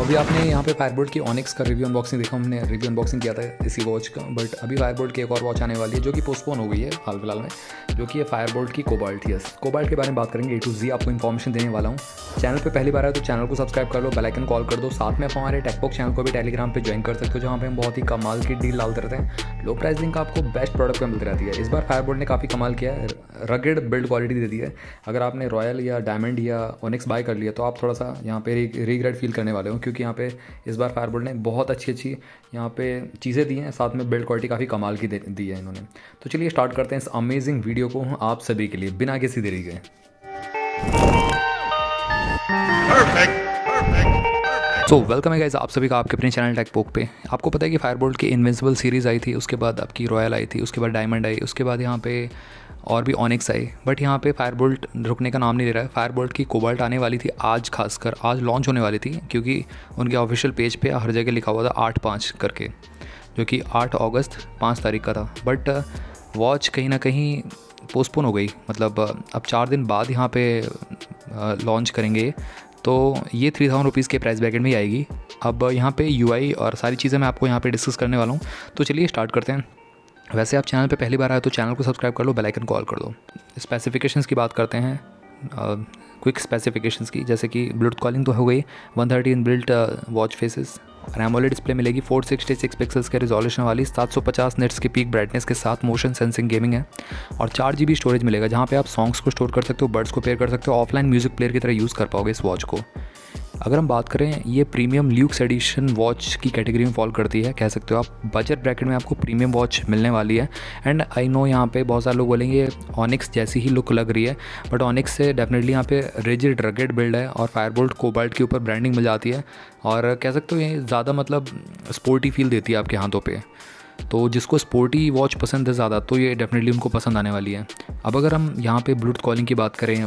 अभी आपने यहाँ पे फायरबोल्ट की ऑनिक्स का रिव्यू अनबॉक्सिंग देखा, हमने रिव्यू अनबॉक्सिंग किया था इसी वॉच का। बट अभी फायरबोल्ट की एक और वॉच आने वाली है जो कि पोस्टपोन हो गई है हाल फिलहाल में, जो कि है फायरबोल्ट की कोबाल्ट। यस, कोबाल्ट के बारे में बात करेंगे, A to Z आपको इन्फॉर्मेशन देने वाला हूँ। चैनल पे पहली बार है तो चैनल को सब्सक्राइब कर लो, बेल आइकन कॉल कर दो। साथ में आप हमारे टेकबॉक चैनल को भी टेलीग्राम पे ज्वाइन कर सकते हो, जहाँ पे हम बहुत ही कमाल की डील डालते रहते हैं। लो प्राइसिंग का आपको बेस्ट प्रोडक्ट पे मिलती रहती है। इस बार फायरबोल्ट ने काफ़ी कमाल किया है, रगेड बिल्ड क्वालिटी दे दी है। अगर आपने रॉयल या डायमंड या ओनिक्स बाय कर लिया तो आप थोड़ा सा यहाँ पे रिग्रेट फील करने वाले हो, क्योंकि यहाँ पे इस बार फायरबोल्ट ने बहुत अच्छी यहाँ पे चीज़ें दी हैं, साथ में बिल्ड क्वालिटी काफ़ी कमाल की दी है इन्होंने। तो चलिए स्टार्ट करते हैं इस अमेजिंग वीडियो को आप सभी के लिए बिना किसी देरी के। सो वेलकम है गाइस आप सभी का आपके अपने चैनल टेकबॉक पे। आपको पता है कि फायरबोल्ट की इनविंसिबल सीरीज़ आई थी, उसके बाद आपकी रॉयल आई थी, उसके बाद डायमंड आई, उसके बाद यहाँ पे और भी ऑनिक्स आई। बट यहाँ पे फायरबोल्ट रुकने का नाम नहीं ले रहा है। फायरबोल्ट की कोबाल्ट आने वाली थी आज, खासकर आज लॉन्च होने वाली थी, क्योंकि उनके ऑफिशियल पेज पे हर जगह लिखा हुआ था 8/5 करके, जो कि 8 अगस्त 5 तारीख का था। बट वॉच कहीं ना कहीं पोस्टपोन हो गई, मतलब अब 4 दिन बाद यहाँ पे लॉन्च करेंगे। तो ये 3000 रुपीज़ के प्राइस ब्रैकेट में ही आएगी। अब यहाँ पे UI और सारी चीज़ें मैं आपको यहाँ पे डिस्कस करने वाला हूँ। तो चलिए स्टार्ट करते हैं। वैसे आप चैनल पे पहली बार आए तो चैनल को सब्सक्राइब कर लो, बेल आइकन कॉल कर दो। स्पेसिफिकेशंस की बात करते हैं, क्विक स्पेसिफिकेशंस की, जैसे कि ब्लूटूथ कॉलिंग तो हो गई, 130 inbuilt watch faces, AMOLED display मिलेगी, 466 पिक्सल्स के रिजोल्यूशन वाली, 750 निट्स की पीक ब्राइटनेस के साथ मोशन सेंसिंग गेमिंग है, और 4 GB स्टोरेज मिलेगा, जहाँ पे आप सॉन्ग्स को स्टोर कर सकते हो, बर्ड्स को पेयर कर सकते हो, ऑफलाइन म्यूजिक प्लेयर की तरह यूज़ कर पाओगे इस वॉच को। अगर हम बात करें, ये प्रीमियम ल्यूक्स एडिशन वॉच की कैटेगरी में फॉल करती है, कह सकते हो आप। बजट ब्रैकेट में आपको प्रीमियम वॉच मिलने वाली है। एंड आई नो यहाँ पे बहुत सारे लोग बोलेंगे ऑनिक्स जैसी ही लुक लग रही है, बट ऑनिक्स से डेफिनेटली यहाँ पे रिजिड रगेड बिल्ड है, और फायरबोल्ट कोबाल्ट के ऊपर ब्रांडिंग मिल जाती है, और कह सकते हो ये ज़्यादा मतलब स्पोर्टी फील देती है आपके हाथों पे। तो जिसको स्पोर्टी वॉच पसंद है ज़्यादा, तो ये डेफिनेटली उनको पसंद आने वाली है। अब अगर हम यहाँ पे ब्लूटूथ कॉलिंग की बात करें,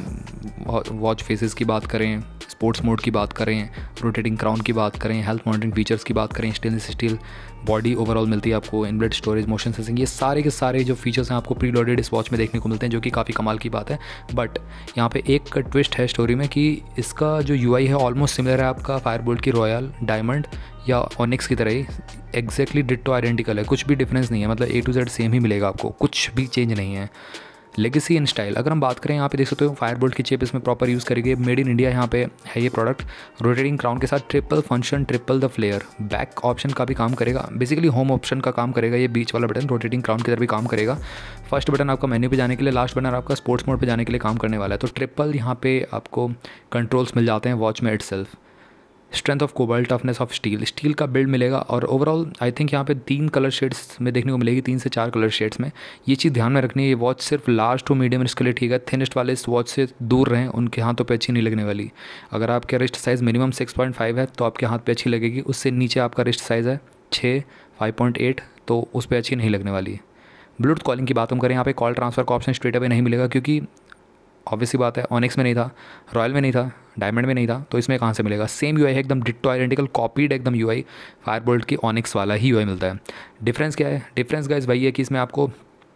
वॉच फेसेस की बात करें, स्पोर्ट्स मोड की बात करें, रोटेटिंग क्राउन की बात करें, हेल्थ मॉनिटरिंग फीचर्स की बात करें, स्टेनलेस स्टील बॉडी ओवरऑल मिलती है आपको, इनबिल्ट स्टोरेज, मोशन सेंसिंग, ये सारे के सारे जो फीचर्स हैं आपको प्री लोडेड इस वॉच में देखने को मिलते हैं, जो कि काफ़ी कमाल की बात है। बट यहाँ पे एक ट्विस्ट है स्टोरी में कि इसका जो UI है ऑलमोस्ट सिमिलर है आपका फायरबोल्ट की रॉयल, डायमंड या ऑनिक्स की तरह ही, एग्जैक्टली डिट्टो आइडेंटिकल है, कुछ भी डिफरेंस नहीं है, मतलब A to Z सेम ही मिलेगा आपको, कुछ भी चेंज नहीं है। लेगेसी एंड स्टाइल अगर हम बात करें, यहाँ पे देख सकते हो फायरबोल्ट की चिप इसमें प्रॉपर यूज़ करेगी, मेड इन इंडिया यहाँ पे है ये प्रोडक्ट। रोटेटिंग क्राउन के साथ triple function, triple the flair, back option का भी काम करेगा, बेसिकली होम ऑप्शन का काम करेगा ये बीच वाला बटन, रोटेटिंग क्राउन की तरह भी काम करेगा। फर्स्ट बटन आपका मेन्यू पे जाने के लिए, लास्ट बटन आपका स्पोर्ट्स मोड पे जाने के लिए काम करने वाला है। तो ट्रिपल यहाँ पे आपको कंट्रोल्स मिल जाते हैं वॉच में itself. Strength of cobalt, toughness of steel का बिल्ड मिलेगा, और ओवरऑल आई थिंक यहाँ पे 3 कलर शेड्स में देखने को मिलेगी, 3 से 4 कलर शेड्स में। ये चीज़ ध्यान में रखनी है, ये वॉच सिर्फ लार्ज टू मीडियम रिस्क के लिए ठीक है। थिनेस्ट वाले इस वॉच से दूर रहें, उनके हाथों पे अच्छी नहीं लगने वाली। अगर आपका रिस्ट साइज़ मिनिमम 6.5 है तो आपके हाथ पे अच्छी लगेगी, उससे नीचे आपका रिस्ट साइज़ है 6, 5.8, तो उस पर अच्छी नहीं लगने वाली। ब्लूटूथ कॉलिंग की बात हम करें, यहाँ पे कॉल ट्रांसफ़र का ऑप्शन स्ट्रेट अवे नहीं मिलेगा, क्योंकि ऑब्वियसली बात है ऑनिक्स में नहीं था, रॉयल में नहीं था, डायमंड में नहीं था, तो इसमें कहाँ से मिलेगा। सेम UI है एकदम डिट्टो आइडेंटिकल कॉपीड एकदम UI, फायरबोल्ट की ऑनिक्स वाला ही UI मिलता है। डिफरेंस क्या है? डिफरेंस गाइस वही है कि इसमें आपको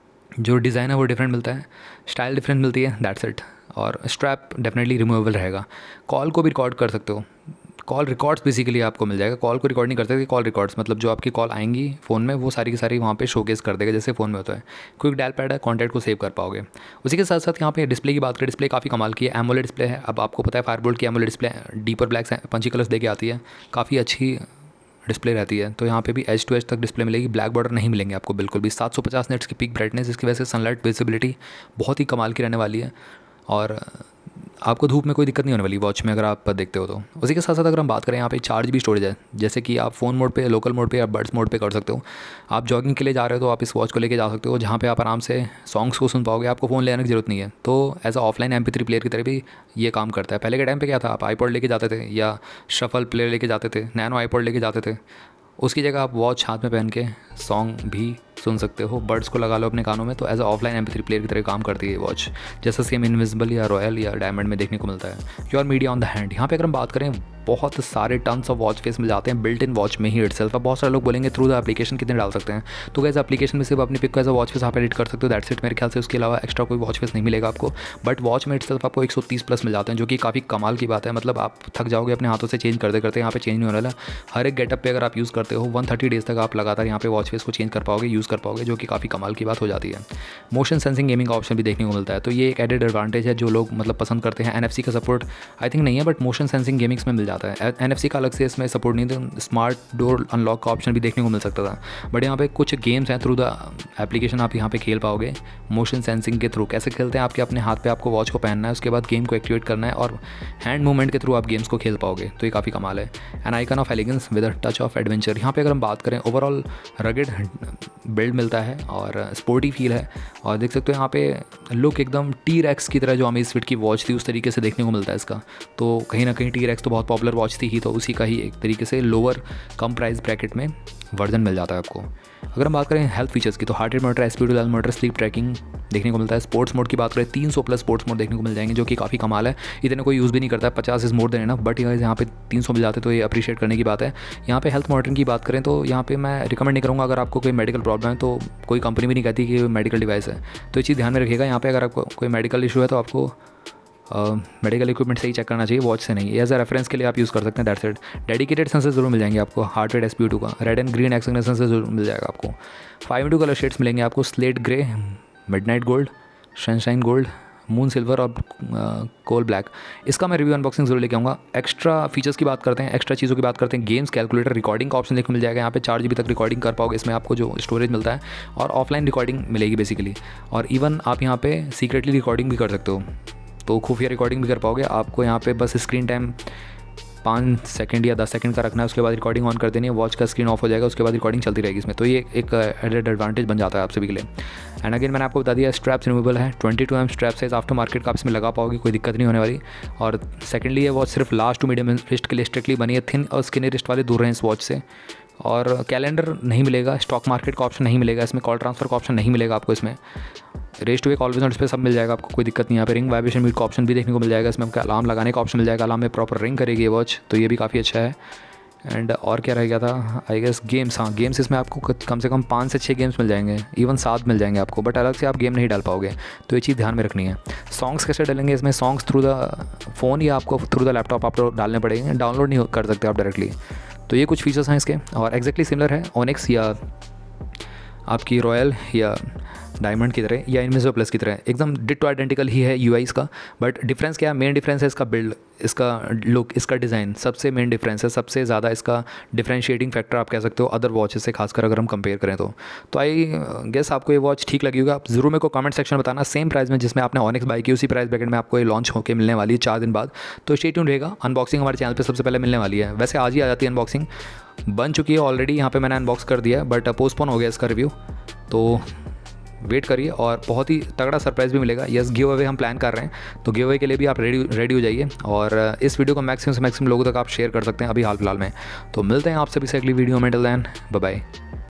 जो डिज़ाइन है वो डिफरेंट मिलता है, स्टाइल डिफरेंट मिलती है, दैट्स इट। और स्ट्रैप डेफिनेटली रिमूवेबल रहेगा। कॉल को भी रिकॉर्ड कर सकते हो, कॉल रिकॉर्ड्स बेसिकली आपको मिल जाएगा। कॉल को रिकॉर्ड नहीं कर सकते, कॉल रिकॉर्ड्स मतलब जो आपकी कॉल आएंगी फ़ोन में, वो सारी की सारी वहाँ पे शोकेस कर देगा, जैसे फ़ोन में होता है। क्विक डायल पैड है, कॉन्टैक्ट को सेव कर पाओगे। उसी के साथ साथ यहाँ पे डिस्प्ले की बात करें, डिस्प्ले काफ़ी कमाल की है, एमोलेड डिस्प्ले है। अब आपको पता है फायरबोल्ट की AMOLED display deeper black punchy colours देके आती है, काफ़ी अच्छी डिस्प्ले रहती है। तो यहाँ पे भी एज टू एज तक डिस्प्ले मिलेगी, ब्लैक बॉर्डर नहीं मिलेंगे आपको बिल्कुल भी। 750 निट्स की पीक ब्राइटनेस, जिसकी वजह से सनलाइट विजिबिलिटी बहुत ही कमाल की रहने वाली है, और आपको धूप में कोई दिक्कत नहीं होने वाली वॉच में, अगर आप देखते हो तो। उसी के साथ साथ अगर हम बात करें, यहाँ पे 4 GB स्टोरेज है, जैसे कि आप फ़ोन मोड पे, लोकल मोड पे या बर्ड्स मोड पे कर सकते हो। आप जॉगिंग के लिए जा रहे हो तो आप इस वॉच को लेके जा सकते हो, जहाँ पे आप आराम से सॉन्ग्स को सुन पाओगे, आपको फ़ोन ले आने की ज़रूरत नहीं है। तो as a offline MP3 player की तरह भी ये काम करता है। पहले के टाइम पर क्या था, आप iPod लेके जाते थे या शफल प्लेयर लेके जाते थे, नैनो iPod लेके जाते थे, उसकी जगह आप वॉच हाथ में पहन के सॉन्ग भी सुन सकते हो, बड्स को लगा लो अपने कानों में, तो as a offline MP3 player की तरह काम करती है ये वॉच, जैसा सेम इनविजिबल या रॉयल या डायमंड में देखने को मिलता है। Your media on the hand, यहाँ पे अगर हम बात करें बहुत सारे टन्स ऑफ वॉच फेस मिल जाते हैं बिल्ट इन वॉच में ही इटसेल्फ। अब बहुत सारे लोग बोलेंगे थ्रू द एप्लीकेशन कितने डाल सकते हैं, तो गाइस एप्लीकेशन में सिर्फ अपनी पिक को एज अ वॉच फेस आप एडिट कर सकते हो, दैट्स इट। मेरे ख्याल से उसके अलावा एक्स्ट्रा कोई वॉच फेस नहीं मिलेगा आपको, बट वॉच में इटसेल्फ आपको 130+ मिल जाते हैं, जो कि काफ़ी कमाल की बात है। मतलब आप थक जाओगे अपने हाथों से चेंज करते करते, यहाँ पे चेंज नहीं होने वाला। हर एक गेटअप पे अगर आप यूज़ करते हो 130 डेज़ तक आप लगातार यहाँ पे वॉच फेस को चेंज कर पाओगे, यूज़ कर पाओगे, जो कि काफ़ी कमाल की बात हो जाती है। मोशन सेंसिंग गेमिंग का ऑप्शन भी देखने को मिलता है, तो ये एक एडेड एडवांटेज है जो लोग मतलब पसंद करते हैं। NFC का सपोर्ट आई थिंक नहीं है, बट मोशन सेंसिंग गेमिंग्स में मिल जाता है। NFC का अलग से इसमें सपोर्ट नहीं था। स्मार्ट डोर अनलॉक का ऑप्शन भी देखने को मिल सकता था, बट यहाँ पे कुछ गेम्स हैं थ्रू द एप्लीकेशन आप यहाँ पे खेल पाओगे मोशन सेंसिंग के थ्रू। कैसे खेलते हैं, आपके अपने हाथ पे आपको वॉच को पहनना है, उसके बाद गेम को एक्टिवेट करना है और हैंड मूवमेंट के थ्रू आप गेम्स को खेल पाओगे, तो ये काफ़ी कमाल है। An icon of elegance with a touch of adventure, यहाँ पे अगर हम बात करें ओवरऑल रगेड बिल्ड मिलता है और स्पोर्टी फील है, और देख सकते हो यहाँ पे लुक एकदम T-Rex की तरह जो अमेज़फिट की वॉच थी उस तरीके से देखने को मिलता है इसका। तो कहीं ना कहीं T-Rex तो बहुत पॉपुलर वॉच थी ही, तो उसी का ही एक तरीके से लोअर कम प्राइस ब्रैकेट में वर्जन मिल जाता है आपको। अगर हम बात करें हेल्थ फीचर्स की, तो heart rate monitor, SpO2 monitor, sleep tracking देखने को मिलता है। स्पोर्ट्स मोड की बात करें 300+ स्पोर्ट्स मोड देखने को मिल जाएंगे, जो कि काफ़ी कमाल है। इतने कोई यूज़ भी नहीं करता है, 50 is more than enough, but यहाँ पे 300 मिल जाते हैं, तो ये अप्रिशिएट करने की बात है। यहाँ पे हेल्थ मॉनिटरिंग की बात करें तो यहाँ पे मैं रिकमेंड नहीं करूँगा, अगर आपको कोई मेडिकल प्रॉब्लम है तो कोई कंपनी भी नहीं कहती कि मेडिकल डिवाइस है, तो ये चीज़ ध्यान में रखिएगा। यहाँ पे अगर आपको कोई मेडिकल इशू है तो आपको मेडिकल इक्विपमेंट से ही चेक करना चाहिए, वॉच से नहीं। एज अ रेफरेंस के लिए आप यूज़ कर सकते हैं, दैट्स इट। डेडिकेटेड सेंसर जरूर मिल जाएंगे आपको, हार्ट रेट, SpO2 का, red and green oxygenation sensor जरूर मिल जाएगा आपको। 5 कलर शेड्स मिलेंगे आपको, slate grey, midnight gold, sunshine gold, moon silver और कोल ब्लैक। इसका मैं रिव्यू अनबॉक्सिंग जरूर लेके आऊँगा। एक्स्ट्रा फीचर्स की बात करते हैं, एक्स्ट्रा चीज़ों की बात करते हैं। गेम्स, कैलकुलेटर, रिकॉर्डिंग का ऑप्शन देखने को मिल जाएगा, यहाँ पे 4 GB तक रिकॉर्डिंग कर पाओगे इसमें, आपको जो स्टोरेज मिलता है, और ऑफलाइन रिकॉर्डिंग मिलेगी बेसिकली, और इवन आप यहाँ पे सीक्रेटली रिकॉर्डिंग भी कर सकते हो, तो खुफिया रिकॉर्डिंग भी कर पाओगे। आपको यहाँ पे बस स्क्रीन टाइम 5 सेकंड या 10 सेकंड का रखना है, उसके बाद रिकॉर्डिंग ऑन कर देनी है, वॉच का स्क्रीन ऑफ हो जाएगा, उसके बाद रिकॉर्डिंग चलती रहेगी इसमें, तो ये एक एडेड एडवांटेज बन जाता है आप सभी के लिए। एंड अगेन मैंने आपको बता दिया स्ट्रैप्स रिमूवेबल है, 22 mm strap size after market का आप इसमें लगा पाओगे, कोई दिक्कत नहीं होने वाली। और सेकेंडली ये वॉच सिर्फ लास्ट टू मीडियम रिस्ट के लिए स्ट्रिक्टली बनी है, थिन और स्किनी रिस्ट वाले दूर रहें इस वॉच से। और कैलेंडर नहीं मिलेगा, स्टॉक मार्केट का ऑप्शन नहीं मिलेगा इसमें, कॉल ट्रांसफर का ऑप्शन नहीं मिलेगा आपको इसमें। Raise to wake, always on display सब मिल जाएगा आपको, कोई दिक्कत नहीं। यहाँ पे रिंग वाइब्रेशन म्यूट का ऑप्शन भी देखने को मिल जाएगा इसमें, आपका अलार्म लगाने का ऑप्शन मिल जाएगा, अलार्म में प्रॉपर रिंग करेगी ये वॉच, तो ये भी काफ़ी अच्छा है। एंड और क्या रह गया था, आई गेस गेम्स। हाँ, गेम्स इसमें आपको कम से कम 5 से 6 गेम्स मिल जाएंगे, इवन 7 मिल जाएंगे आपको, बट अलग से आप गेम नहीं डाल पाओगे, तो ये चीज़ ध्यान में रखनी है। सॉन्ग्स कैसे डालेंगे इसमें, सॉन्ग्स थ्रू द फ़ोन या आपको थ्रू द लैपटॉप आपको डालने पड़ेंगे, डाउनलोड नहीं कर सकते आप डायरेक्टली। तो ये कुछ फीचर्स हैं इसके, और एक्जैक्टली सिमिलर है ओनिक्स या आपकी रॉयल या डायमंड की तरह या इनविजिबल प्लस की तरह, एकदम डिट्टो आइडेंटिकल ही है UI इसका। बट डिफरेंस क्या है, मेन डिफरेंस है इसका बिल्ड, इसका लुक, इसका डिज़ाइन, सबसे मेन डिफरेंस है, सबसे ज़्यादा इसका डिफरेंशिएटिंग फैक्टर आप कह सकते हो अदर वॉचेस से, खासकर अगर हम कंपेयर करें तो आई गेस आपको ये वॉच ठीक लगी होगा। आप ज़रूर मेरे को कमेंट सेक्शन में बताना, सेम प्राइस में जिसमें आपने ऑनिक्स बाई की उसी प्राइस ब्रैकेट में आपको ये लॉन्च होकर मिलने वाली है 4 दिन बाद, तो स्टे ट्यून्ड रहेगा। अनबॉक्सिंग हमारे चैनल पर सबसे पहले मिलने वाली है, वैसे आज ही आ जाती है, अनबॉक्सिंग बन चुकी है ऑलरेडी, यहाँ पर मैंने अनबॉक्स कर दिया है, बट पोस्टपोन हो गया इसका रिव्यू, तो वेट करिए और बहुत ही तगड़ा सरप्राइज़ भी मिलेगा। यस, गिव अवे हम प्लान कर रहे हैं, तो गिव अवे के लिए भी आप रेडी हो जाइए, और इस वीडियो को मैक्सिमम से मैक्सिमम लोगों तक आप शेयर कर सकते हैं अभी हाल फिलहाल में। तो मिलते हैं आप सभी से अगली वीडियो में, टिल देन बाय बाय।